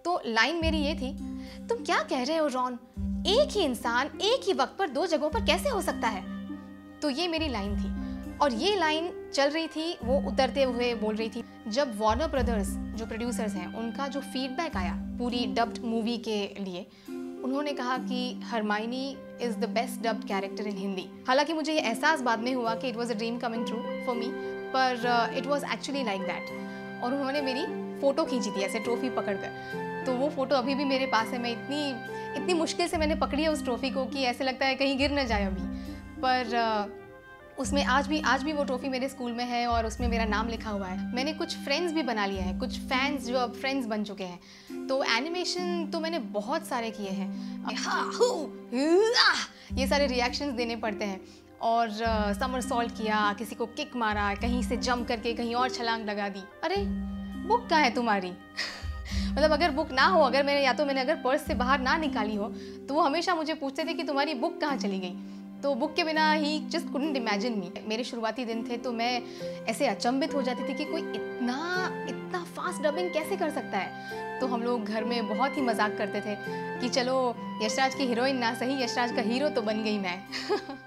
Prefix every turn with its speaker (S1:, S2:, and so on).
S1: तो लाइन मेरी ये थी, तुम क्या कह रहे हो रॉन, एक ही इंसान एक ही वक्त पर 2 जगहों पर कैसे हो सकता है? तो ये मेरी लाइन थी और ये लाइन चल रही थी, वो उतरते हुए बोल रही थी। जब वार्नर ब्रदर्स जो प्रोड्यूसर्स हैं उनका जो फीडबैक आया पूरी डब्ड मूवी के लिए, उन्होंने कहा कि Hermione is the best dubbed character in Hindi. हालांकि मुझे ये एहसास बाद में हुआ कि it was a dream coming true for me, पर it was actually like that. और उन्होंने मेरी फ़ोटो खींची थी ऐसे ट्रॉफी पकड़कर, तो वो फ़ोटो अभी भी मेरे पास है। मैं इतनी मुश्किल से मैंने पकड़ी है उस ट्रॉफी को कि ऐसे लगता है कहीं गिर न जाए अभी, पर उसमें आज भी वो ट्रॉफी मेरे स्कूल में है और उसमें मेरा नाम लिखा हुआ है। मैंने कुछ फ्रेंड्स भी बना लिए हैं, कुछ फैंस जो अब फ्रेंड्स बन चुके हैं। तो एनिमेशन तो मैंने बहुत सारे किए हैं, ये सारे रिएक्शंस देने पड़ते हैं। और समर सॉल्ट किया, किसी को किक मारा, कहीं से जंप करके कहीं और छलांग लगा दी। अरे बुक कहाँ है तुम्हारी? मतलब अगर बुक ना हो, अगर मैंने अगर पर्स से बाहर ना निकाली हो, तो वो हमेशा मुझे पूछते थे कि तुम्हारी बुक कहाँ चली गई। तो बुक के बिना ही जस्ट कुडंट इमेजिन मी। मेरे शुरुआती दिन थे तो मैं ऐसे अचंभित हो जाती थी कि कोई इतना फास्ट डबिंग कैसे कर सकता है। तो हम लोग घर में बहुत ही मजाक करते थे कि चलो यशराज की हीरोइन ना सही, यशराज का हीरो तो बन गई मैं।